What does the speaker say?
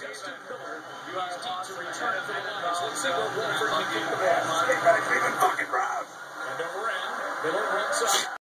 Justin Miller used to return it to the line. So let's see what Wolford can keep the ball. And over in, Miller runs up.